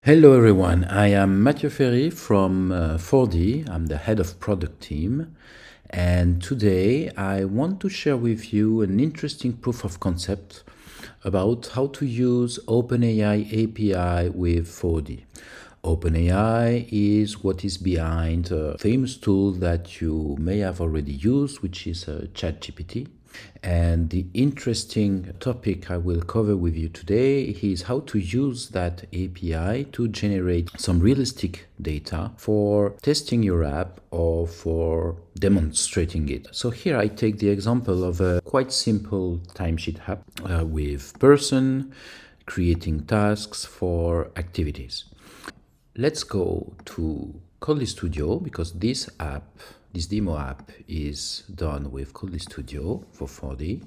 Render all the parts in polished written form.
Hello everyone, I am Mathieu Ferry from 4D. I'm the head of product team, and today I want to share with you an interesting proof of concept about how to use OpenAI API with 4D. OpenAI is what is behind a famous tool that you may have already used, which is ChatGPT. And the interesting topic I will cover with you today is how to use that API to generate some realistic data for testing your app or for demonstrating it. So here I take the example of a quite simple timesheet app with person creating tasks for activities. Let's go to Qodly Studio because this demo app is done with Qodly Studio for 4D.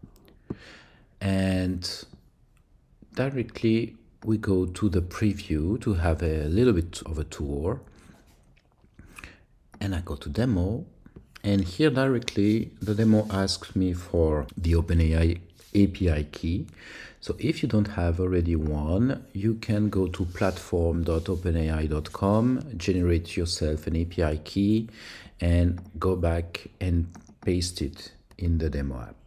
And directly we go to the preview to have a little bit of a tour. And I go to demo. And here directly the demo asks me for the OpenAI API key. So if you don't have already one, you can go to platform.openai.com, generate yourself an API key, and go back and paste it in the demo app.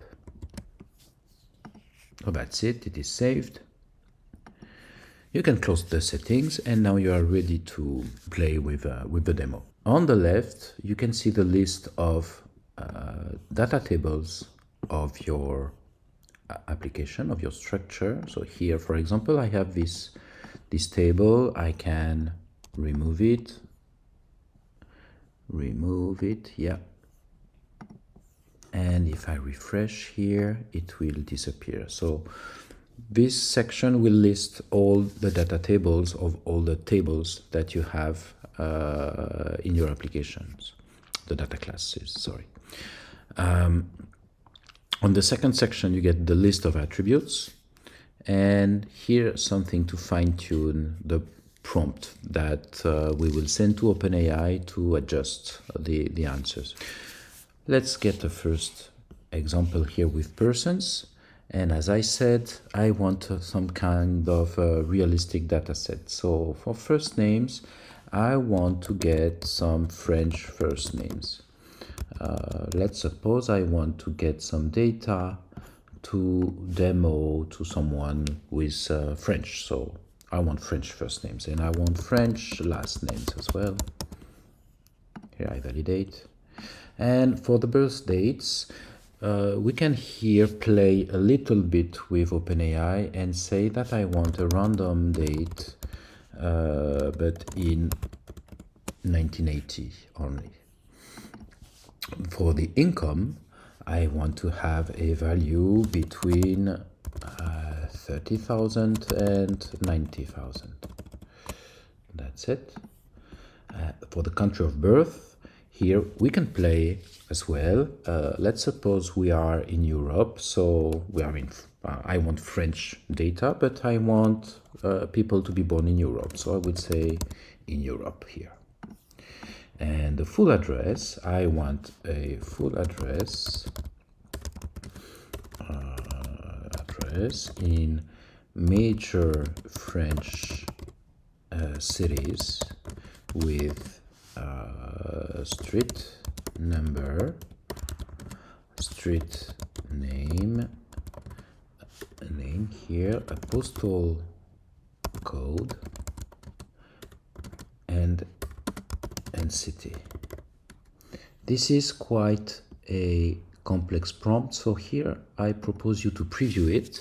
So that's it, it is saved. You can close the settings, and now you are ready to play with the demo. On the left, you can see the list of data tables of your application, of your structure. So here, for example, I have this table. I can remove it, yeah. And if I refresh here, it will disappear. So this section will list all the data tables of all the tables that you have in your applications, the data classes, sorry. On the second section, you get the list of attributes, and here something to fine-tune the prompt that we will send to OpenAI to adjust the answers. Let's get the first example here with persons. And as I said, I want some kind of realistic data set. So for first names, I want to get some French first names. Let's suppose I want to get some data to demo to someone with French. So I want French first names and I want French last names as well. Here I validate. And for the birth dates, we can here play a little bit with OpenAI and say that I want a random date, but in 1980 only. For the income, I want to have a value between 30,000 and 90,000. That's it. For the country of birth, here we can play as well. Let's suppose we are in Europe, so we are in. I want French data, but I want people to be born in Europe, so I would say in Europe here. And the full address, I want a full address in major French cities with street number, street name here, a postal code, and city. This is quite a complex prompt, so here I propose you to preview it.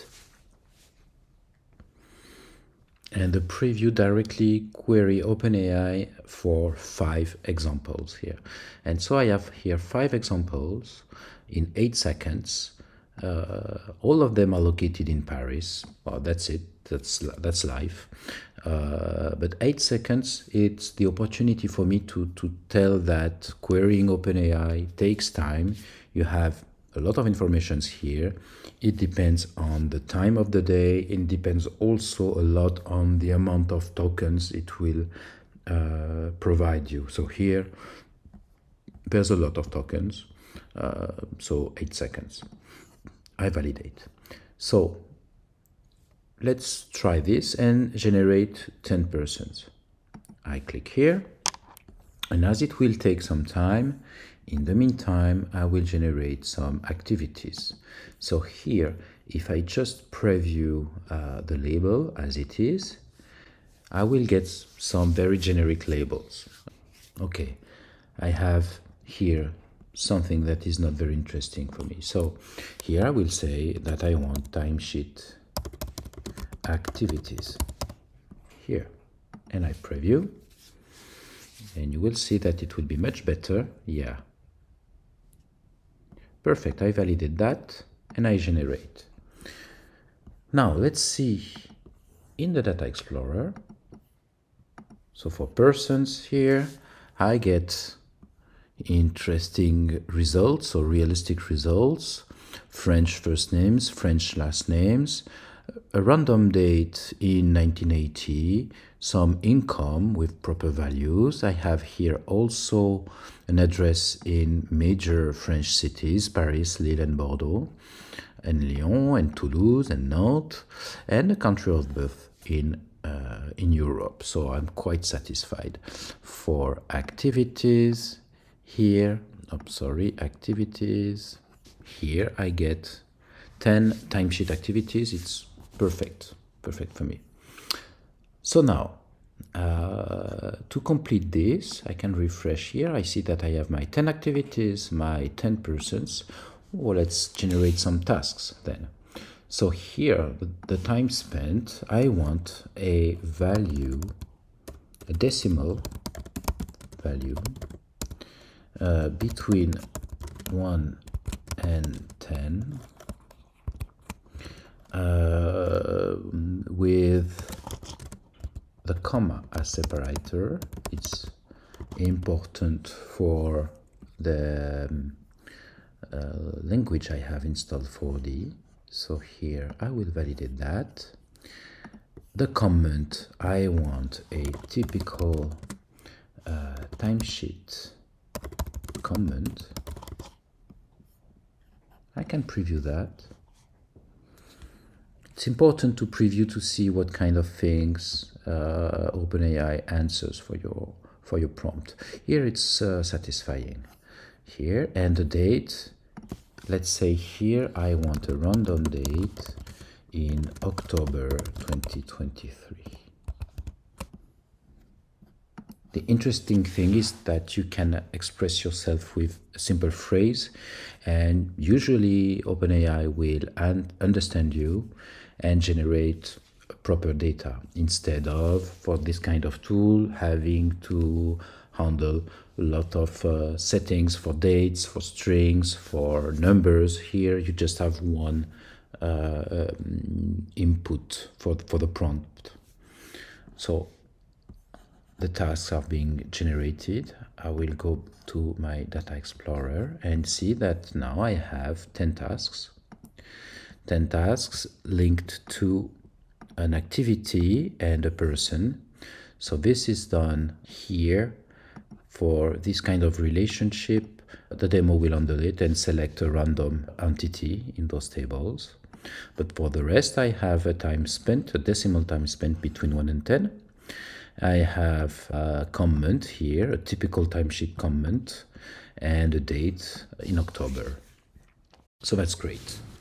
And the preview directly query OpenAI for 5 examples here. And so I have here 5 examples in 8 seconds. All of them are located in Paris. Well, that's it. That's life. But 8 seconds, it's the opportunity for me to tell that querying OpenAI takes time. You have a lot of information here. It depends on the time of the day. It depends also a lot on the amount of tokens it will provide you. So here, there's a lot of tokens. So 8 seconds. I validate. So let's try this and generate 10%. I click here, and as it will take some time, in the meantime, I will generate some activities. So here, if I just preview the label as it is, I will get some very generic labels. Okay, I have here something that is not very interesting for me. So here I will say that I want timesheet activities here, and I preview, and you will see that it will be much better. Yeah, perfect. I validate that and I generate. Now let's see in the Data Explorer. So for persons here, I get interesting results or realistic results, French first names, French last names, a random date in 1980, some income with proper values. I have here also an address in major French cities, Paris, Lille and Bordeaux, and Lyon and Toulouse and Nantes, and a country of birth in Europe. So I'm quite satisfied. For activities here, activities, here I get 10 timesheet activities. It's perfect for me. So now, to complete this, I can refresh here. I see that I have my 10 activities, my 10%. Well, let's generate some tasks then. So here, the time spent, I want a value, a decimal value between 1 and 10 with the comma as separator. It's important for the language I have installed, Qodly. So here I will validate that. The comment, I want a typical timesheet comment. I can preview that. It's important to preview to see what kind of things OpenAI answers for your prompt. Here it's satisfying. Here, and the date. Let's say here I want a random date in October 2023. The interesting thing is that you can express yourself with a simple phrase, and usually OpenAI will understand you and generate proper data, instead of, for this kind of tool, having to handle a lot of settings for dates, for strings, for numbers. Here you just have one input for the prompt. So the tasks are being generated. I will go to my Data Explorer and see that now I have 10 tasks. 10 tasks linked to an activity and a person. So this is done here. For this kind of relationship, the demo will handle it and select a random entity in those tables. But for the rest, I have a time spent, a decimal time spent between 1 and 10. I have a comment here, a typical timesheet comment, and a date in October. So that's great.